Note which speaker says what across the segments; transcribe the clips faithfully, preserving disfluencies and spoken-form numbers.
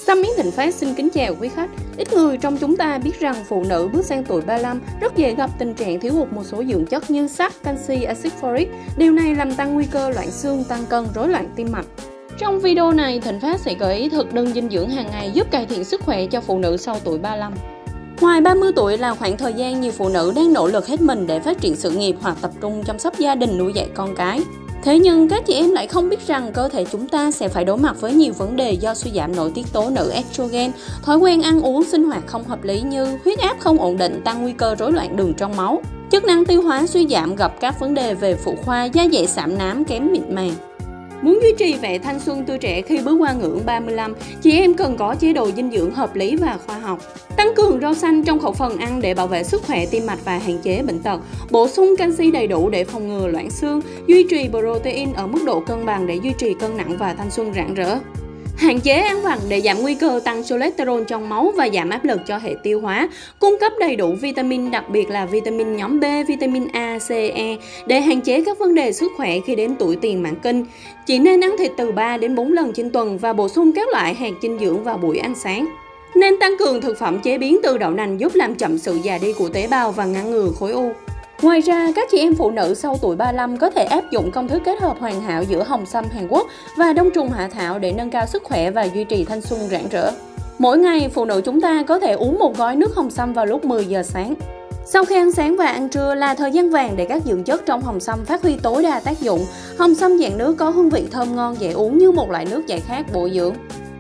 Speaker 1: Xăm Miến Thịnh Phát xin kính chào quý khách. Ít người trong chúng ta biết rằng phụ nữ bước sang tuổi ba mươi lăm rất dễ gặp tình trạng thiếu hụt một số dưỡng chất như sắt, canxi, axit folic. Điều này làm tăng nguy cơ loãng xương, tăng cân, rối loạn tim mạch. Trong video này, Thịnh Phát sẽ gợi ý thực đơn dinh dưỡng hàng ngày giúp cải thiện sức khỏe cho phụ nữ sau tuổi ba mươi lăm. Ngoài ba mươi tuổi là khoảng thời gian nhiều phụ nữ đang nỗ lực hết mình để phát triển sự nghiệp hoặc tập trung chăm sóc gia đình, nuôi dạy con cái. Thế nhưng các chị em lại không biết rằng cơ thể chúng ta sẽ phải đối mặt với nhiều vấn đề do suy giảm nội tiết tố nữ estrogen, thói quen ăn uống sinh hoạt không hợp lý như huyết áp không ổn định, tăng nguy cơ rối loạn đường trong máu, chức năng tiêu hóa suy giảm, gặp các vấn đề về phụ khoa, da dẻ sạm nám, kém mịn màng. Muốn duy trì vẻ thanh xuân tươi trẻ khi bước qua ngưỡng ba mươi lăm, chị em cần có chế độ dinh dưỡng hợp lý và khoa học. Tăng cường rau xanh trong khẩu phần ăn để bảo vệ sức khỏe tim mạch và hạn chế bệnh tật. Bổ sung canxi đầy đủ để phòng ngừa loãng xương. Duy trì protein ở mức độ cân bằng để duy trì cân nặng và thanh xuân rạng rỡ. Hạn chế ăn vặt để giảm nguy cơ tăng cholesterol trong máu và giảm áp lực cho hệ tiêu hóa. Cung cấp đầy đủ vitamin, đặc biệt là vitamin nhóm B, vitamin A, C, E để hạn chế các vấn đề sức khỏe khi đến tuổi tiền mãn kinh. Chỉ nên ăn thịt từ ba đến bốn lần trên tuần và bổ sung các loại hạt dinh dưỡng vào buổi ăn sáng. Nên tăng cường thực phẩm chế biến từ đậu nành giúp làm chậm sự già đi của tế bào và ngăn ngừa khối u. Ngoài ra, các chị em phụ nữ sau tuổi ba mươi lăm có thể áp dụng công thức kết hợp hoàn hảo giữa hồng sâm Hàn Quốc và đông trùng hạ thảo để nâng cao sức khỏe và duy trì thanh xuân rạng rỡ. Mỗi ngày, phụ nữ chúng ta có thể uống một gói nước hồng sâm vào lúc mười giờ sáng. Sau khi ăn sáng và ăn trưa là thời gian vàng để các dưỡng chất trong hồng sâm phát huy tối đa tác dụng. Hồng sâm dạng nước có hương vị thơm ngon, dễ uống như một loại nước giải khát bổ dưỡng.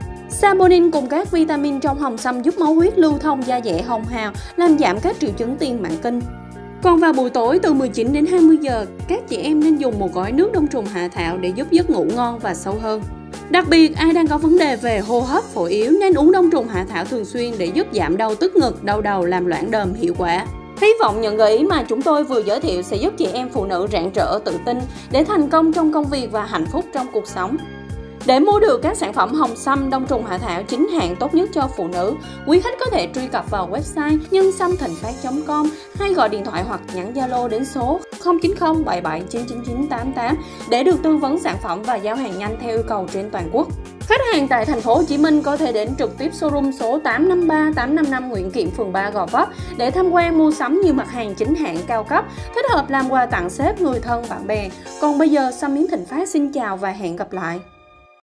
Speaker 1: Saponin cùng các vitamin trong hồng sâm giúp máu huyết lưu thông, da dẻ hồng hào, làm giảm các triệu chứng tiền mãn kinh. Còn vào buổi tối từ mười chín đến hai mươi giờ, các chị em nên dùng một gói nước đông trùng hạ thảo để giúp giấc ngủ ngon và sâu hơn. Đặc biệt, ai đang có vấn đề về hô hấp, phổi yếu nên uống đông trùng hạ thảo thường xuyên để giúp giảm đau tức ngực, đau đầu, làm loãng đờm hiệu quả. Hy vọng những gợi ý mà chúng tôi vừa giới thiệu sẽ giúp chị em phụ nữ rạng rỡ, tự tin để thành công trong công việc và hạnh phúc trong cuộc sống. Để mua được các sản phẩm hồng sâm đông trùng hạ thảo chính hãng tốt nhất cho phụ nữ, quý khách có thể truy cập vào website nhân sâm thịnh phát chấm com hay gọi điện thoại hoặc nhắn Zalo đến số không chín không bảy bảy chín chín chín tám tám để được tư vấn sản phẩm và giao hàng nhanh theo yêu cầu trên toàn quốc. Khách hàng tại thành phố Hồ Chí Minh có thể đến trực tiếp showroom số tám năm ba tám năm năm Nguyễn Kiệm, phường ba, Gò Vấp để tham quan mua sắm nhiều mặt hàng chính hãng cao cấp, thích hợp làm quà tặng sếp, người thân, bạn bè. Còn bây giờ, Xăm Miến Thịnh Phát xin chào và hẹn gặp lại.